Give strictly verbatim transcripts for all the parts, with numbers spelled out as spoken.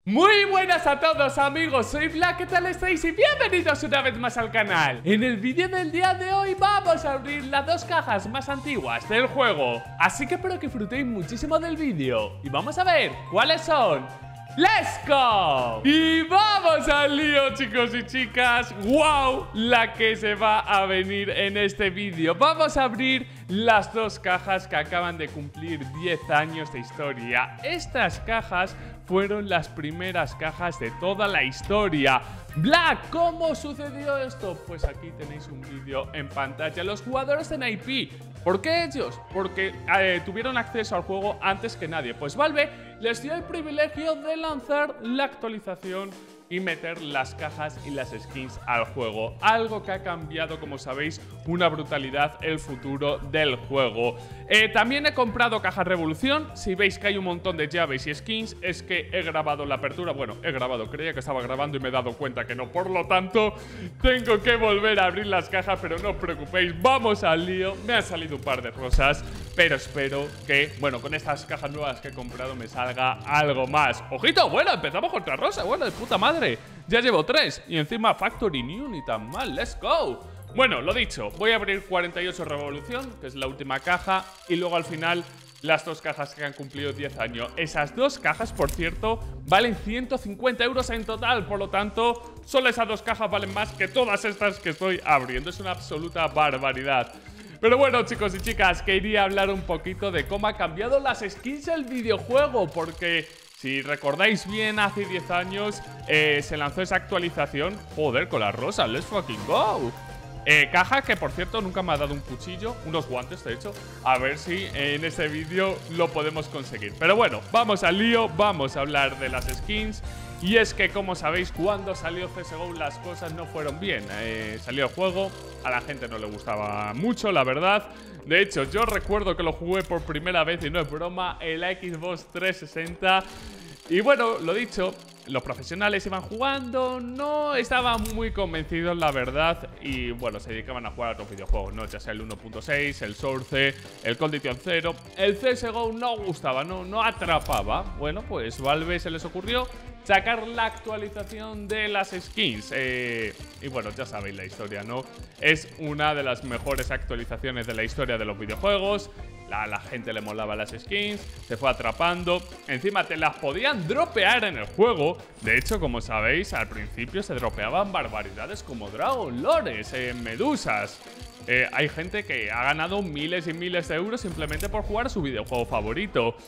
Muy buenas a todos amigos, soy Black, ¿qué tal estáis? Y bienvenidos una vez más al canal. En el vídeo del día de hoy vamos a abrir las dos cajas más antiguas del juego, así que espero que disfrutéis muchísimo del vídeo y vamos a ver cuáles son. ¡Let's go! Y vamos al lío, chicos y chicas. ¡Wow! La que se va a venir en este vídeo. Vamos a abrir las dos cajas que acaban de cumplir diez años de historia. Estas cajas fueron las primeras cajas de toda la historia. Black, ¿cómo sucedió esto? Pues aquí tenéis un vídeo en pantalla. Los jugadores en I P, ¿por qué ellos? Porque eh, tuvieron acceso al juego antes que nadie. Pues Valve les dio el privilegio de lanzar la actualización y meter las cajas y las skins al juego. Algo que ha cambiado, como sabéis, una brutalidad el futuro del juego. Eh, también he comprado caja Revolución. Si veis que hay un montón de llaves y skins, es que he grabado la apertura. Bueno, he grabado, creía que estaba grabando y me he dado cuenta que no. Por lo tanto, tengo que volver a abrir las cajas, pero no os preocupéis, vamos al lío. Me han salido un par de rosas, pero espero que, bueno, con estas cajas nuevas que he comprado me salga algo más. ¡Ojito! Bueno, empezamos contra rosa. Bueno, de puta madre. Ya llevo tres y encima Factory New, ni tan mal. ¡Let's go! Bueno, lo dicho, voy a abrir cuarenta y ocho Revolución, que es la última caja, y luego al final las dos cajas que han cumplido diez años. Esas dos cajas, por cierto, valen ciento cincuenta euros en total. Por lo tanto, solo esas dos cajas valen más que todas estas que estoy abriendo. Es una absoluta barbaridad. Pero bueno, chicos y chicas, quería hablar un poquito de cómo ha cambiado las skins del videojuego, porque si recordáis bien, hace diez años eh, se lanzó esa actualización. Joder, con las rosas, let's fucking go. Eh, caja que, por cierto, nunca me ha dado un cuchillo, unos guantes, de hecho. A ver si en este vídeo lo podemos conseguir. Pero bueno, vamos al lío, vamos a hablar de las skins. Y es que, como sabéis, cuando salió C S G O las cosas no fueron bien. Eh, salió el juego, a la gente no le gustaba mucho, la verdad. De hecho, yo recuerdo que lo jugué por primera vez, y no es broma, en la Xbox trescientos sesenta. Y bueno, lo dicho, los profesionales iban jugando, no estaban muy convencidos, la verdad. Y bueno, se dedicaban a jugar a otros videojuegos, ¿no? Ya sea el uno punto seis, el Source, el Cold Edition cero. El C S G O no gustaba, no, no atrapaba. Bueno, pues Valve se les ocurrió sacar la actualización de las skins. Eh, y bueno, ya sabéis la historia, ¿no? Es una de las mejores actualizaciones de la historia de los videojuegos. A la gente le molaba las skins, se fue atrapando. Encima te las podían dropear en el juego. De hecho, como sabéis, al principio se dropeaban barbaridades como Dragon Lores, eh, medusas. Eh, hay gente que ha ganado miles y miles de euros simplemente por jugar a su videojuego favorito.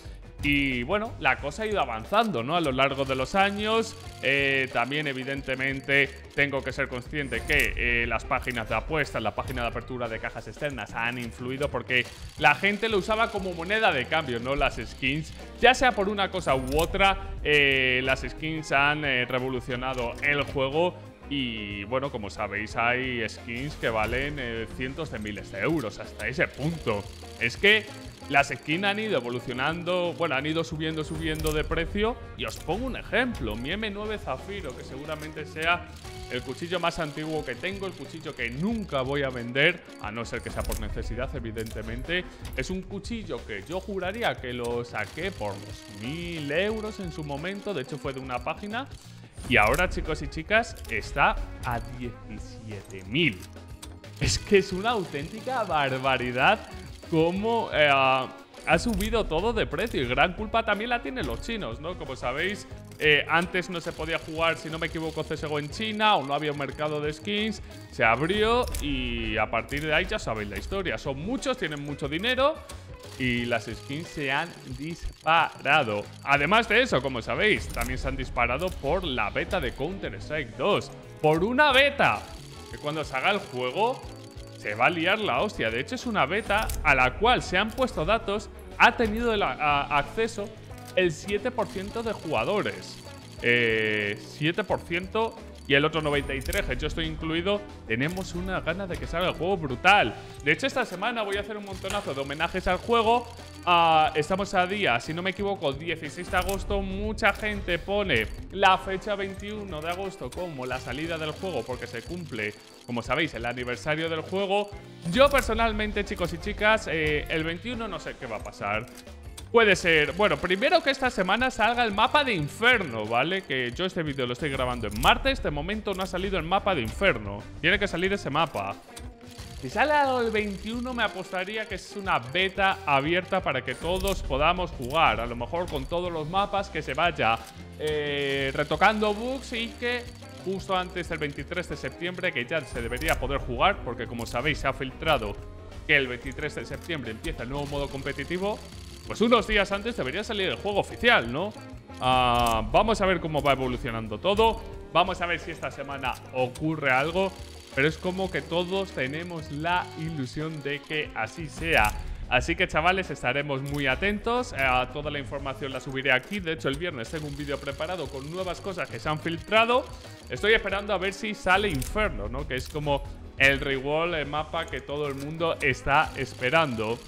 Y bueno, la cosa ha ido avanzando, ¿no? A lo largo de los años. Eh, también, evidentemente, tengo que ser consciente que eh, las páginas de apuestas, la página de apertura de cajas externas han influido, porque la gente lo usaba como moneda de cambio, ¿no? Las skins, ya sea por una cosa u otra, eh, las skins han eh, revolucionado el juego. Y bueno, como sabéis, hay skins que valen eh, cientos de miles de euros, hasta ese punto. Es que las skins han ido evolucionando, bueno, han ido subiendo, subiendo de precio. Y os pongo un ejemplo, mi M nueve Zafiro, que seguramente sea el cuchillo más antiguo que tengo, el cuchillo que nunca voy a vender, a no ser que sea por necesidad, evidentemente. Es un cuchillo que yo juraría que lo saqué por los mil euros en su momento, de hecho fue de una página. Y ahora, chicos y chicas, está a diecisiete mil. Es que es una auténtica barbaridad cómo eh, ha subido todo de precio. Y gran culpa también la tienen los chinos, ¿no? Como sabéis, eh, antes no se podía jugar, si no me equivoco, C S G O en China, o no había un mercado de skins. Se abrió y a partir de ahí ya sabéis la historia. Son muchos, tienen mucho dinero y las skins se han disparado. Además de eso, como sabéis, también se han disparado por la beta de Counter-Strike dos. Por una beta que cuando se haga el juego se va a liar la hostia. De hecho, es una beta a la cual se han puesto datos. Ha tenido el a, a, acceso el siete por ciento de jugadores. Eh, siete por ciento y el otro noventa y tres por ciento, que yo estoy incluido. Tenemos una gana de que salga el juego brutal. De hecho, esta semana voy a hacer un montonazo de homenajes al juego. Uh, estamos a día, si no me equivoco, dieciséis de agosto. Mucha gente pone la fecha veintiuno de agosto como la salida del juego, porque se cumple, como sabéis, el aniversario del juego. Yo personalmente, chicos y chicas, eh, el veintiuno no sé qué va a pasar. puede ser... Bueno, primero que esta semana salga el mapa de Inferno, ¿vale? Que yo este vídeo lo estoy grabando en martes. De momento no ha salido el mapa de Inferno. Tiene que salir ese mapa. Si sale el veintiuno me apostaría que es una beta abierta para que todos podamos jugar. A lo mejor con todos los mapas, que se vaya eh, retocando bugs y que justo antes del veintitrés de septiembre, que ya se debería poder jugar, porque como sabéis se ha filtrado que el veintitrés de septiembre empieza el nuevo modo competitivo, pues unos días antes debería salir el juego oficial, ¿no? Uh, vamos a ver cómo va evolucionando todo. Vamos a ver si esta semana ocurre algo. Pero es como que todos tenemos la ilusión de que así sea. Así que, chavales, estaremos muy atentos. A toda la información la subiré aquí. De hecho, el viernes tengo un vídeo preparado con nuevas cosas que se han filtrado. Estoy esperando a ver si sale Inferno, ¿no? Que es como el reward, el mapa que todo el mundo está esperando.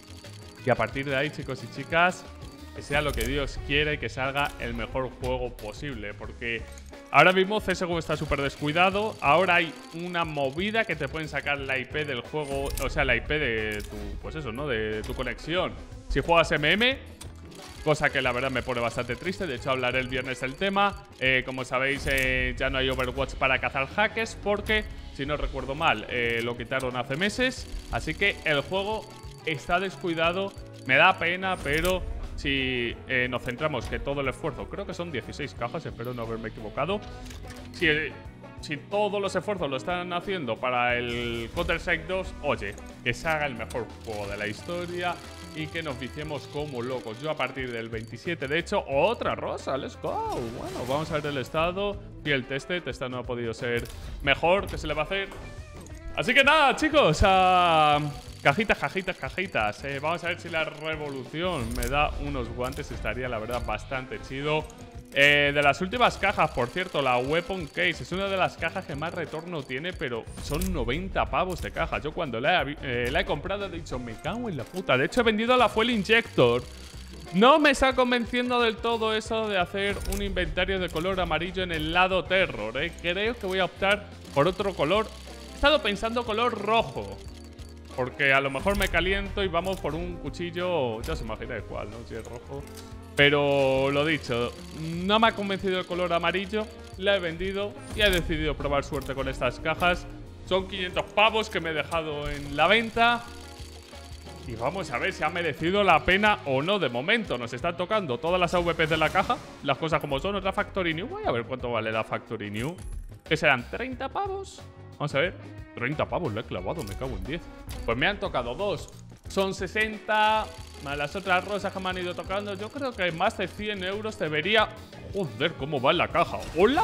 Y a partir de ahí, chicos y chicas, que sea lo que Dios quiera y que salga el mejor juego posible. Porque ahora mismo C S G O está súper descuidado. Ahora hay una movida que te pueden sacar la I P del juego, o sea, la I P de tu, pues eso, ¿no? De tu conexión. Si juegas M M, cosa que la verdad me pone bastante triste. De hecho, hablaré el viernes del tema. Eh, como sabéis, eh, ya no hay Overwatch para cazar hackers porque, si no recuerdo mal, eh, lo quitaron hace meses. Así que el juego está descuidado. Me da pena, pero... Si eh, nos centramos que todo el esfuerzo, creo que son dieciséis cajas, espero no haberme equivocado. Si, eh, si todos los esfuerzos lo están haciendo para el Counter-Strike dos, oye, que se haga el mejor juego de la historia y que nos viciemos como locos. Yo a partir del veintisiete, de hecho, otra rosa, let's go. Bueno, vamos a ver el estado. Y el tested, esta no ha podido ser mejor, ¿qué se le va a hacer? Así que nada, chicos, uh, cajitas, cajitas, cajitas. Eh, vamos a ver si la revolución me da unos guantes. Estaría, la verdad, bastante chido. Eh, de las últimas cajas, por cierto, la Weapon Case es una de las cajas que más retorno tiene, pero son noventa pavos de caja. Yo cuando la he, eh, la he comprado he dicho, me cago en la puta. De hecho, he vendido la Fuel Injector. No me está convenciendo del todo eso de hacer un inventario de color amarillo en el lado terror, ¿eh? Creo que voy a optar por otro color. He estado pensando color rojo, porque a lo mejor me caliento y vamos por un cuchillo. Ya os imagináis cuál, ¿no? Si es rojo. Pero lo dicho, no me ha convencido el color amarillo. La he vendido y he decidido probar suerte con estas cajas. Son quinientos pavos que me he dejado en la venta. Y vamos a ver si ha merecido la pena o no. De momento nos están tocando todas las A V Pes de la caja. Las cosas como son. Otra Factory New. Voy a ver cuánto vale la Factory New. Que serán treinta pavos. Vamos a ver. treinta pavos, le he clavado, me cago en diez. Pues me han tocado dos. Son sesenta. Más las otras rosas que me han ido tocando. Yo creo que más de cien euros debería... Joder, cómo va en la caja. ¿Hola?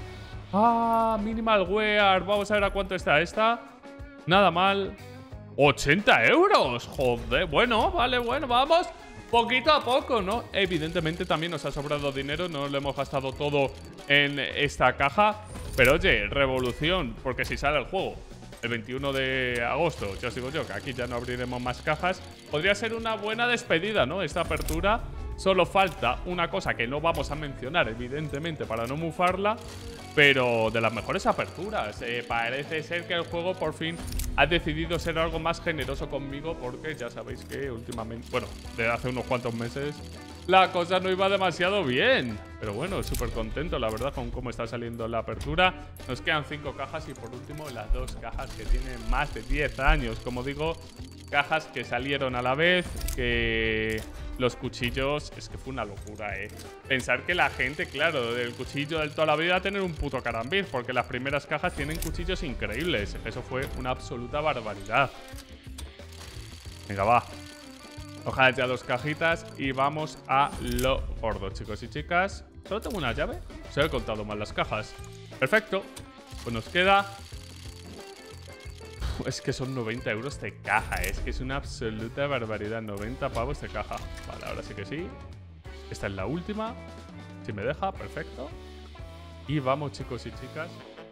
Ah, Minimal Wear. Vamos a ver a cuánto está esta. Nada mal. ¡ochenta euros! Joder, bueno, vale, bueno, vamos poquito a poco, ¿no? Evidentemente también nos ha sobrado dinero. No lo hemos gastado todo en esta caja. Pero oye, revolución, porque si sale el juego el veintiuno de agosto, ya os digo yo que aquí ya no abriremos más cajas. Podría ser una buena despedida, ¿no? Esta apertura. Solo falta una cosa que no vamos a mencionar, evidentemente, para no mufarla, pero de las mejores aperturas. Eh, parece ser que el juego por fin ha decidido ser algo más generoso conmigo, porque ya sabéis que últimamente, bueno, desde hace unos cuantos meses, la cosa no iba demasiado bien. Pero bueno, súper contento, la verdad, con cómo está saliendo la apertura. Nos quedan cinco cajas y por último las dos cajas que tienen más de diez años. Como digo, cajas que salieron a la vez, que... Los cuchillos, es que fue una locura, eh. Pensar que la gente, claro, del cuchillo de toda la vida va a tener un puto carambiz, porque las primeras cajas tienen cuchillos increíbles. Eso fue una absoluta barbaridad. Venga, va. Ojalá ya dos cajitas y vamos a lo gordo, chicos y chicas. Solo tengo una llave. Se he contado mal las cajas. Perfecto. Pues nos queda... Es que son noventa euros de caja, es que es una absoluta barbaridad. noventa pavos de caja. Vale, ahora sí que sí. Esta es la última. Si me deja, perfecto. Y vamos, chicos y chicas.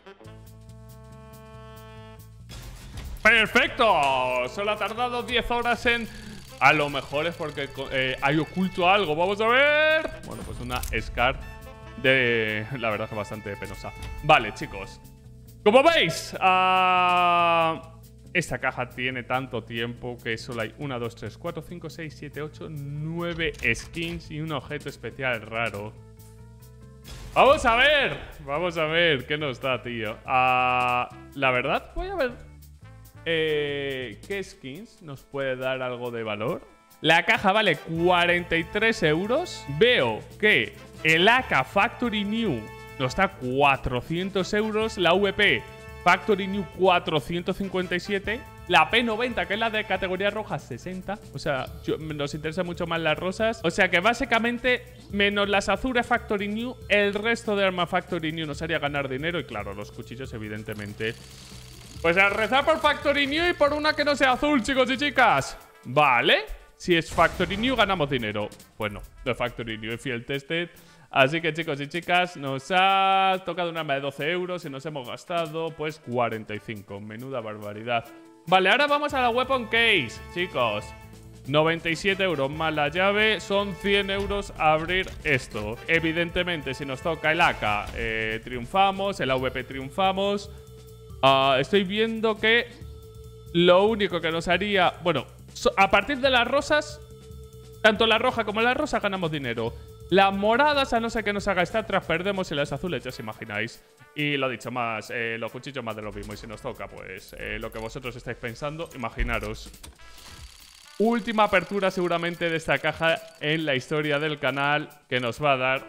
¡Perfecto! Solo ha tardado diez horas en... A lo mejor es porque eh, hay oculto algo. Vamos a ver. Bueno, pues una Scar de... La verdad que bastante penosa. Vale, chicos. Como veis, uh, esta caja tiene tanto tiempo que solo hay una, dos, tres, cuatro, cinco, seis, siete, ocho, nueve skins y un objeto especial raro. Vamos a ver, vamos a ver qué nos da, tío. Uh, la verdad, voy a ver eh, qué skins nos puede dar algo de valor. La caja vale cuarenta y tres euros. Veo que el A K Factory New nos da cuatrocientos euros. La V P Factory New cuatrocientos cincuenta y siete. La P noventa, que es la de categoría roja, sesenta. O sea, yo, nos interesa mucho más las rosas. O sea que básicamente, menos las azules Factory New, el resto de arma Factory New nos haría ganar dinero. Y claro, los cuchillos, evidentemente. Pues a rezar por Factory New y por una que no sea azul, chicos y chicas. Vale. Si es Factory New, ganamos dinero. Bueno, no es Factory New, es Field Tested. Así que, chicos y chicas, nos ha tocado un arma de doce euros y nos hemos gastado, pues, cuarenta y cinco. Menuda barbaridad. Vale, ahora vamos a la Weapon Case, chicos. noventa y siete euros más la llave, son cien euros abrir esto. Evidentemente, si nos toca el A K, eh, triunfamos, el A V P triunfamos. Uh, estoy viendo que lo único que nos haría... Bueno, so, a partir de las rosas, tanto la roja como la rosa ganamos dinero. Las moradas, a no ser que nos haga StatTrak, perdemos, y las azules ya os imagináis. Y lo dicho, más eh, los cuchillos más de lo mismo. Y si nos toca, pues eh, lo que vosotros estáis pensando, imaginaros. Última apertura seguramente de esta caja en la historia del canal, que nos va a dar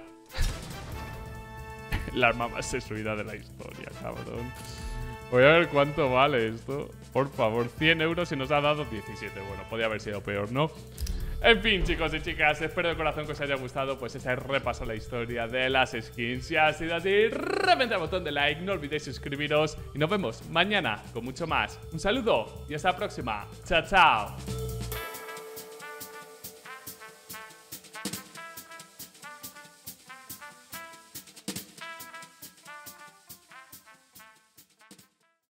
la arma más destruida de la historia, cabrón. Voy a ver cuánto vale esto. Por favor, cien euros y nos ha dado diecisiete. Bueno, podía haber sido peor, ¿no? En fin, chicos y chicas, espero de corazón que os haya gustado pues este repaso a la historia de las skins. Si ha sido así, reventad el botón de like, no olvidéis suscribiros y nos vemos mañana con mucho más. Un saludo y hasta la próxima. Chao, chao.